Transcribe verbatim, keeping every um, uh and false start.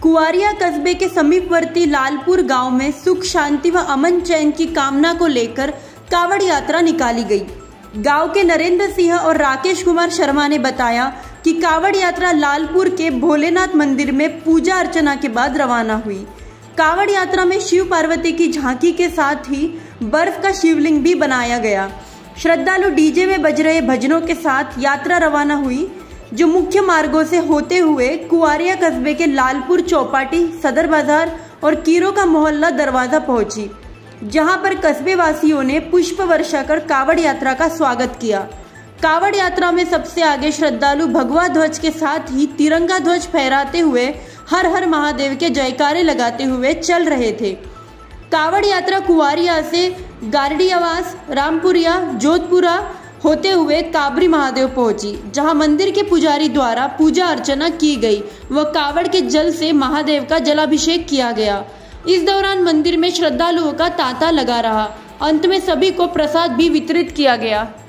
कुआरिया कस्बे के समीपवर्ती लालपुर गांव में सुख शांति व अमन चैन की कामना को लेकर कावड़ यात्रा निकाली गई। गांव के नरेंद्र सिंह और राकेश कुमार शर्मा ने बताया कि कावड़ यात्रा लालपुर के भोलेनाथ मंदिर में पूजा अर्चना के बाद रवाना हुई। कावड़ यात्रा में शिव पार्वती की झांकी के साथ ही बर्फ का शिवलिंग भी बनाया गया। श्रद्धालु डीजे में बज रहे भजनों के साथ यात्रा रवाना हुई, जो मुख्य मार्गों से होते हुए कुआरिया कस्बे के लालपुर चौपाटी, सदर बाजार और कीरों का मोहल्ला दरवाजा पहुंची, जहां पर कस्बे वासियों ने पुष्प वर्षा कर कावड़ यात्रा का स्वागत किया। कावड़ यात्रा में सबसे आगे श्रद्धालु भगवा ध्वज के साथ ही तिरंगा ध्वज फहराते हुए हर हर महादेव के जयकारे लगाते हुए चल रहे थे। कावड़ यात्रा कुआरिया से गारडीआवास, रामपुरिया, जोधपुरा होते हुए काबरी महादेव पहुंची, जहां मंदिर के पुजारी द्वारा पूजा अर्चना की गई व कावड़ के जल से महादेव का जलाभिषेक किया गया। इस दौरान मंदिर में श्रद्धालुओं का तांता लगा रहा। अंत में सभी को प्रसाद भी वितरित किया गया।